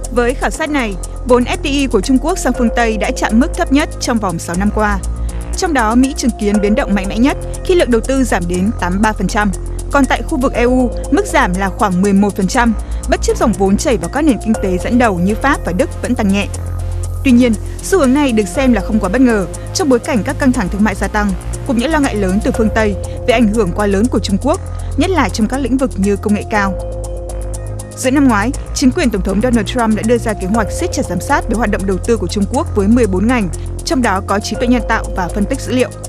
Với khảo sát này, vốn FDI của Trung Quốc sang phương Tây đã chạm mức thấp nhất trong vòng 6 năm qua. Trong đó, Mỹ chứng kiến biến động mạnh mẽ nhất khi lượng đầu tư giảm đến 83%. Còn tại khu vực EU, mức giảm là khoảng 11%, bất chấp dòng vốn chảy vào các nền kinh tế dẫn đầu như Pháp và Đức vẫn tăng nhẹ. Tuy nhiên, xu hướng này được xem là không quá bất ngờ trong bối cảnh các căng thẳng thương mại gia tăng, cùng những lo ngại lớn từ phương Tây về ảnh hưởng quá lớn của Trung Quốc, nhất là trong các lĩnh vực như công nghệ cao. Giữa năm ngoái, chính quyền Tổng thống Donald Trump đã đưa ra kế hoạch siết chặt giám sát về hoạt động đầu tư của Trung Quốc với 14 ngành, trong đó có trí tuệ nhân tạo và phân tích dữ liệu.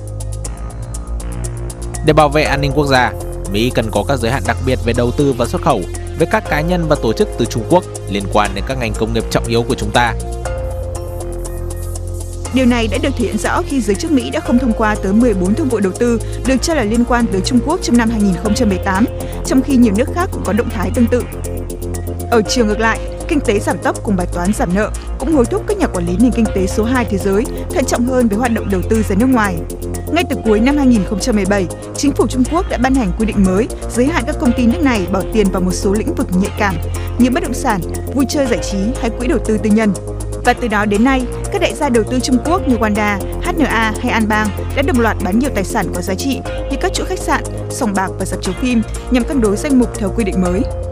Để bảo vệ an ninh quốc gia, Mỹ cần có các giới hạn đặc biệt về đầu tư và xuất khẩu với các cá nhân và tổ chức từ Trung Quốc liên quan đến các ngành công nghiệp trọng yếu của chúng ta. Điều này đã được thể hiện rõ khi giới chức Mỹ đã không thông qua tới 14 thương vụ đầu tư được cho là liên quan tới Trung Quốc trong năm 2018, trong khi nhiều nước khác cũng có động thái tương tự. Ở chiều ngược lại, kinh tế giảm tốc cùng bài toán giảm nợ cũng hối thúc các nhà quản lý nền kinh tế số 2 thế giới thận trọng hơn với hoạt động đầu tư ra nước ngoài. Ngay từ cuối năm 2017, chính phủ Trung Quốc đã ban hành quy định mới giới hạn các công ty nước này bỏ tiền vào một số lĩnh vực nhạy cảm như bất động sản, vui chơi giải trí hay quỹ đầu tư tư nhân. Và từ đó đến nay, các đại gia đầu tư Trung Quốc như Wanda, HNA hay Anbang đã đồng loạt bán nhiều tài sản có giá trị như các chuỗi khách sạn, sòng bạc và rạp chiếu phim nhằm cân đối danh mục theo quy định mới.